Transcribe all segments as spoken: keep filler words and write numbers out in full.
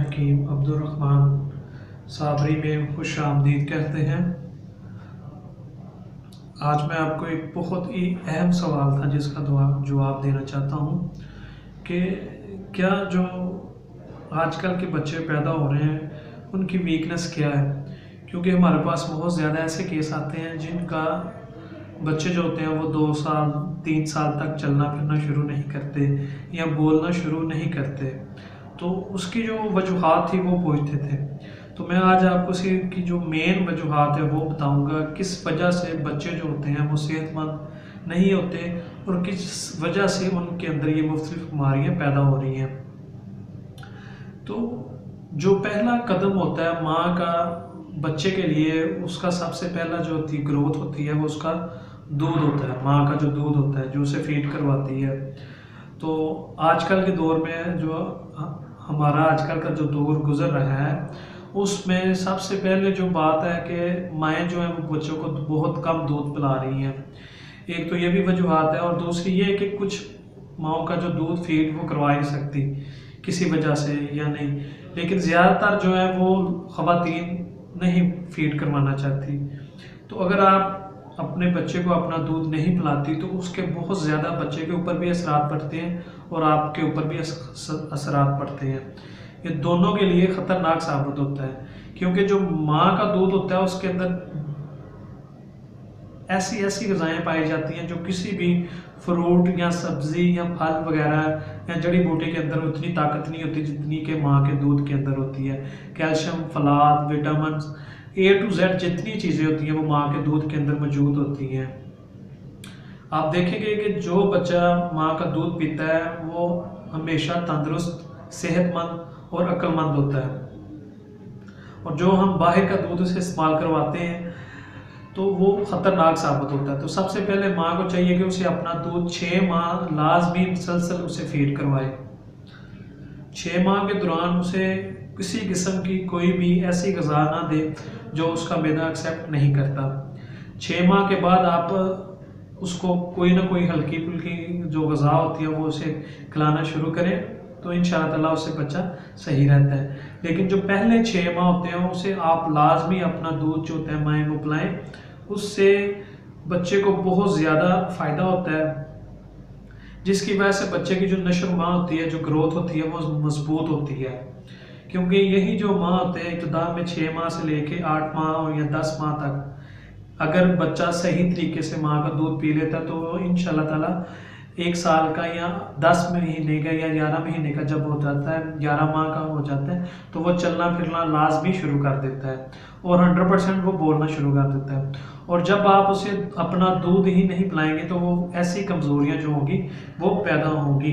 हकीम Abdurrahman Sabri में खुश आमदीद कहते हैं। आज मैं आपको एक बहुत ही अहम सवाल था जिसका जवाब देना चाहता हूँ कि क्या जो आजकल के बच्चे पैदा हो रहे हैं उनकी वीकनेस क्या है। क्योंकि हमारे पास बहुत ज़्यादा ऐसे केस आते हैं जिनका बच्चे जो होते हैं वो दो साल तीन साल तक चलना फिरना शुरू नहीं करते या बोलना शुरू नहीं करते, तो उसकी जो वजूहात थी वो पूछते थे। तो मैं आज आपको इसकी जो मेन वजूहात है वो बताऊंगा, किस वजह से बच्चे जो होते हैं वो सेहतमंद नहीं होते और किस वजह से उनके अंदर ये मुख्तलिफ बीमारियाँ पैदा हो रही हैं। तो जो पहला कदम होता है माँ का बच्चे के लिए, उसका सबसे पहला जो होती है ग्रोथ होती है वो उसका दूध होता है। माँ का जो दूध होता है जो उसे फीड करवाती है। तो आजकल के दौर में जो हमारा आजकल का जो दौर गुजर रहा है उसमें सबसे पहले जो बात है कि माएँ जो हैं वो बच्चों को बहुत कम दूध पिला रही हैं। एक तो ये भी वजूहात है और दूसरी ये है कि कुछ माओं का जो दूध फीड वो करवा नहीं सकती किसी वजह से या नहीं, लेकिन ज़्यादातर जो है वो ख़वातीन नहीं फीड करवाना चाहती। तो अगर आप अपने बच्चे को अपना दूध नहीं पिलाती तो उसके बहुत ज़्यादा बच्चे के ऊपर भी असरात पड़ते हैं और आपके ऊपर भी असरात पड़ते हैं। ये दोनों के लिए ख़तरनाक साबित होता है, क्योंकि जो माँ का दूध होता है उसके अंदर ऐसी ऐसी ग़िज़ाएँ पाई जाती हैं जो किसी भी फ्रूट या सब्ज़ी या फल वगैरह या जड़ी बूटी के अंदर उतनी ताकत नहीं होती जितनी कि माँ के दूध के अंदर होती है। कैल्शियम, फलाद, विटामिन, ए टू जेड जितनी चीज़ें होती हैं वो माँ के दूध के अंदर मौजूद होती हैं। आप देखेंगे कि जो बच्चा माँ का दूध पीता है वो हमेशा तंदुरुस्त, सेहतमंद और अक्लमंद होता है। और जो हम बाहर का दूध उसे इस्तेमाल करवाते हैं तो वो ख़तरनाक साबित होता है। तो सबसे पहले माँ को चाहिए कि उसे अपना दूध छः माह लाजमी मुसलसल उसे फीड करवाए। छः माह के दौरान उसे किसी किस्म की कोई भी ऐसी ग़िज़ा ना दे जो उसका मैदा एक्सेप्ट नहीं करता। छः माह के बाद आप उसको कोई ना कोई हल्की फुल्की जो ग़िज़ा होती है वो उसे खिलाना शुरू करें तो इंशाअल्लाह ताला उससे बच्चा सही रहता है। लेकिन जो पहले छः माह होते हैं उसे आप लाजमी अपना दूध जो होता है माएँ को पिलाएँ, उससे बच्चे को बहुत ज़्यादा फ़ायदा होता है, जिसकी वजह से बच्चे की जो नशोनुमा होती है, जो ग्रोथ होती है वो मजबूत होती है। क्योंकि यही जो माह होते हैं इब्तिदा में छः माह से लेके आठ माह या दस माह तक अगर बच्चा सही तरीके से माँ का दूध पी लेता तो इंशाअल्लाह ताला एक साल का या दस महीने का या ग्यारह महीने का जब हो जाता है, ग्यारह माह का हो जाता है, तो वो चलना फिरना लाजमी शुरू कर देता है और हंड्रेड परसेंट वो बोलना शुरू कर देता है। और जब आप उसे अपना दूध ही नहीं पिलाएंगे तो वो ऐसी कमज़ोरियाँ जो होंगी वो पैदा होंगी।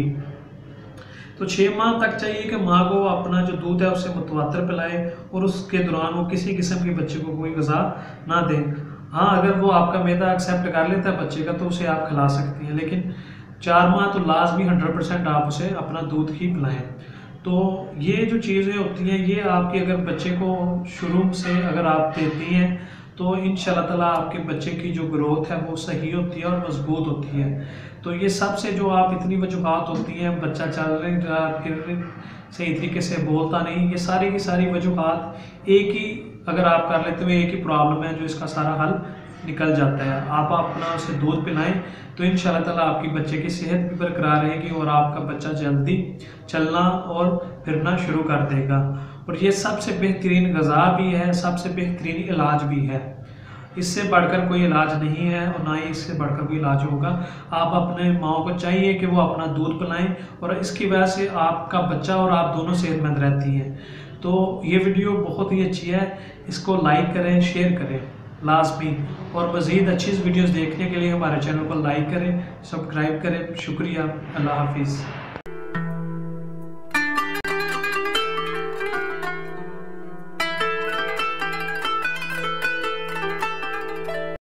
तो छः माह तक चाहिए कि माँ को अपना जो दूध है उसे मुतवातर पिलाए और उसके दौरान वो किसी किस्म के बच्चे को कोई ग़िज़ा ना दें। हाँ, अगर वो आपका मैदा एक्सेप्ट कर लेता है बच्चे का तो उसे आप खिला सकती हैं, लेकिन चार माह तो लाजमी हंड्रेड परसेंट आप उसे अपना दूध ही पिलाएं। तो ये जो चीज़ें होती हैं ये आपके अगर बच्चे को शुरू से अगर आप देती हैं तो इंशाअल्लाह ताला आपके बच्चे की जो ग्रोथ है वो सही होती है और मजबूत होती है। तो ये सबसे जो आप इतनी वजूहात होती हैं, बच्चा चल रहा फिर सही तरीके से बोलता नहीं, ये सारी की सारी वजूहात एक ही अगर आप कर लेते हुए एक ही प्रॉब्लम है जो इसका सारा हल निकल जाता है। आप अपना उसे दूध पिलाएं तो इंशाअल्लाह ताला आपकी बच्चे की सेहत भी बरकरार रहेगी और आपका बच्चा जल्दी चलना और फिरना शुरू कर देगा। और ये सबसे बेहतरीन ग़िज़ा भी है, सबसे बेहतरीन इलाज भी है। इससे बढ़कर कोई इलाज नहीं है और ना ही इससे बढ़कर कोई इलाज होगा। आप अपने माँ को चाहिए कि वो अपना दूध पिलाएं और इसकी वजह से आपका बच्चा और आप दोनों सेहतमंद रहती हैं। तो ये वीडियो बहुत ही अच्छी है, इसको लाइक करें, शेयर करें लाजमी, और मज़ीद अच्छी वीडियोज़ देखने के लिए हमारे चैनल को लाइक करें, सब्सक्राइब करें। शुक्रिया, अल्लाह हाफिज़।